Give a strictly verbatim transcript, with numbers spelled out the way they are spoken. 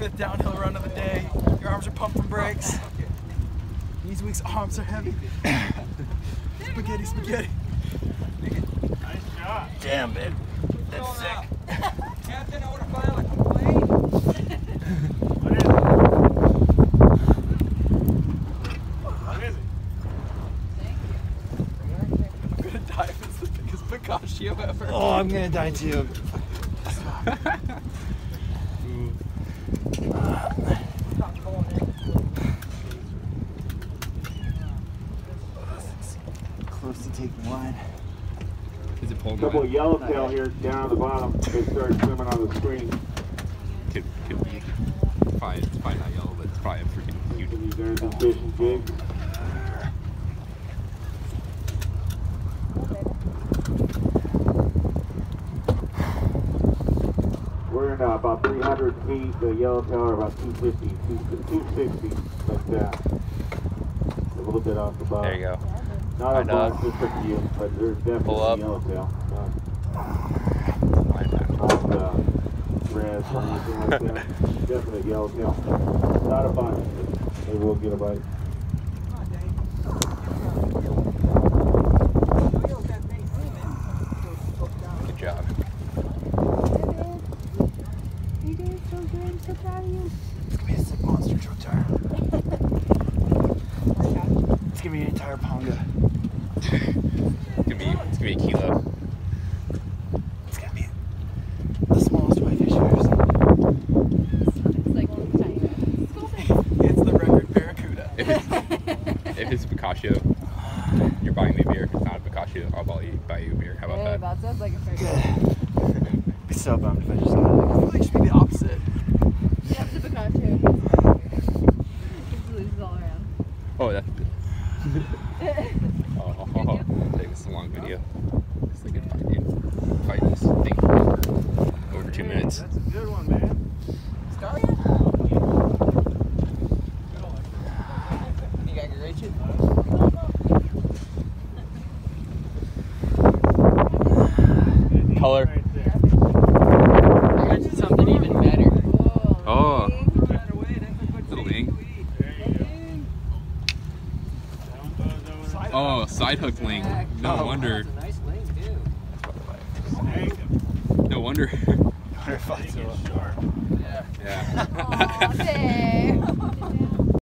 fifth downhill run of the day. Your arms are pumping brakes. These week's arms are heavy. Spaghetti, spaghetti. Nice shot. Damn, babe. That's sick. Captain, I want to file a complaint. What is it? What is it? I'm gonna die if it's the biggest pistachio ever. Oh, I'm gonna die too. Close to taking one. Is it pulling? Couple of yellowtail here down at the bottom. They start swimming on the screen. Could, could be. Probably, it's probably not yellow, but it's probably a freaking huge. These are the fishing jigs. We're in uh, about three hundred feet. The yellowtail are about two fifty, two sixty, but uh, a little bit off the bottom. There you go. Not a bunch, just a few, but there's definitely Pull up. yellowtail. Not, not uh, red or anything like that. Definitely yellowtail. Not a bunch, but they will get a bite. Good job. You did so good. I'm so proud of you. It's gonna be a sick monster truck tire. It's gonna be an entire Punta. It's gonna be, it's gonna be a kilo. It's gonna be the smallest whitefish I've ever seen. It's like one tiny. It's the record barracuda. If it's, if it's pistachio, you're buying me a beer. If it's not a pistachio, I'll buy you, buy you a beer. How about Hey, that? that sounds like a fair deal. I'd be so bummed if I just got I it. feel like it should be the opposite. Yep, the Picasso. Just loses all around. Oh, that's good. oh, oh, oh, oh. Take this a long video. It's like a fight, dude. Fight this thing for over, over two minutes. That's a good one, man. Start. You got your Rachel? Color. Right there. I got you something even better. Oh. Little Little wing. There you go. That one goes over. Oh, side hook ling. No Oh, wonder. That's a nice wing too. Snake 'em. No wonder. I fight so Sharp. Yeah. Yeah. Aw, dang.